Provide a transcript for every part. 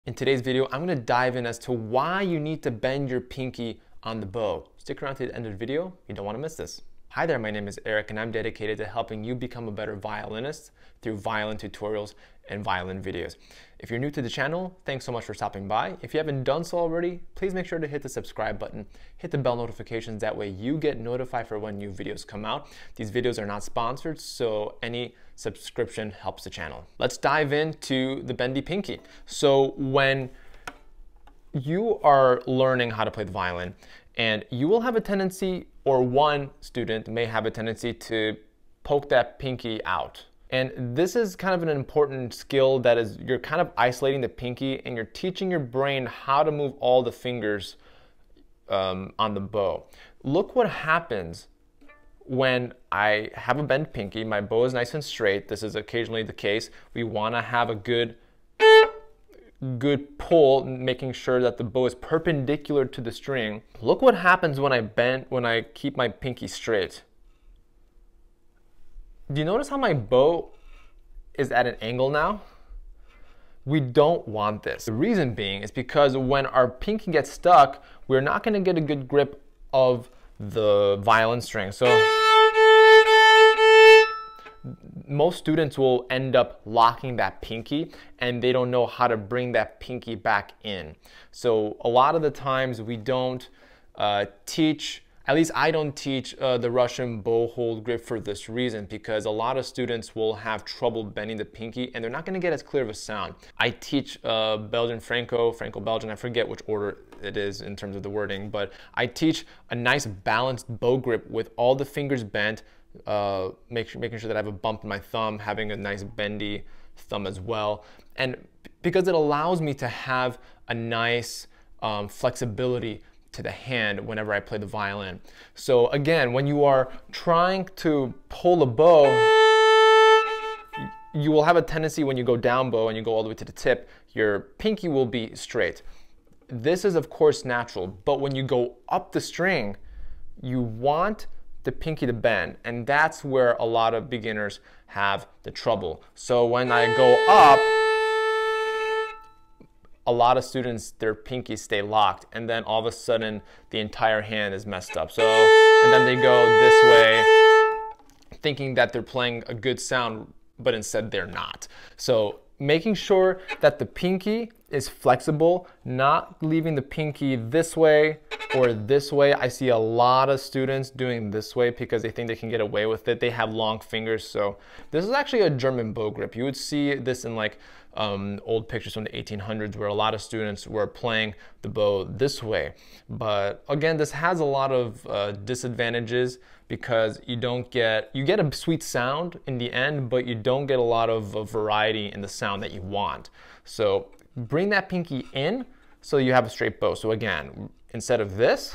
In today's video, I'm going to dive in as to why you need to bend your pinky on the bow. Stick around to the end of the video, you don't want to miss this. Hi there, my name is Eric and I'm dedicated to helping you become a better violinist through violin tutorials and violin videos. If you're new to the channel, thanks so much for stopping by. If you haven't done so already, please make sure to hit the subscribe button, hit the bell notifications, that way you get notified for when new videos come out. These videos are not sponsored, so any subscription helps the channel. Let's dive into the bendy pinky. So when you are learning how to play the violin, and you will have a tendency, or one student may have a tendency to poke that pinky out. And this is kind of an important skill that is, you're kind of isolating the pinky and you're teaching your brain how to move all the fingers on the bow. Look what happens when I have a bent pinky, my bow is nice and straight. This is occasionally the case. We want to have a good pull, making sure that the bow is perpendicular to the string. Look what happens when I keep my pinky straight. Do you notice how my bow is at an angle now? We don't want this. The reason being is because when our pinky gets stuck, we're not going to get a good grip of the violin string. So most students will end up locking that pinky and they don't know how to bring that pinky back in. So a lot of the times we don't teach, at least I don't teach the Russian bow hold grip for this reason, because a lot of students will have trouble bending the pinky and they're not going to get as clear of a sound. I teach Belgian Franco-Belgian, I forget which order it is in terms of the wording, but I teach a nice balanced bow grip with all the fingers bent, making sure that I have a bump in my thumb, having a nice bendy thumb as well. And because it allows me to have a nice flexibility to the hand whenever I play the violin. So again, when you are trying to pull a bow, you will have a tendency when you go down bow and you go all the way to the tip, your pinky will be straight. This is of course natural, but when you go up the string, you want the pinky to bend, and that's where a lot of beginners have the trouble. So when I go up, a lot of students, their pinkies stay locked, and then all of a sudden the entire hand is messed up. So, and then they go this way thinking that they're playing a good sound, but instead they're not. So making sure that the pinky is flexible, not leaving the pinky this way or this way. I see a lot of students doing this way because they think they can get away with it. They have long fingers. So this is actually a German bow grip. You would see this in like old pictures from the 1800s where a lot of students were playing the bow this way. But again, this has a lot of disadvantages because you get a sweet sound in the end, but you don't get a lot of variety in the sound that you want. So bring that pinky in so you have a straight bow. So again, instead of this,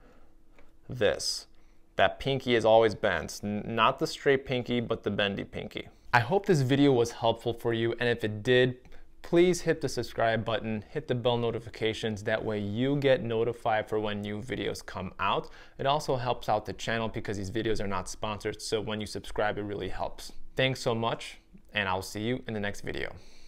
that pinky is always bent. Not the straight pinky, but the bendy pinky. I hope this video was helpful for you, and if it did, please hit the subscribe button, hit the bell notifications, that way you get notified for when new videos come out. It also helps out the channel because these videos are not sponsored, so when you subscribe, it really helps. Thanks so much, and I'll see you in the next video.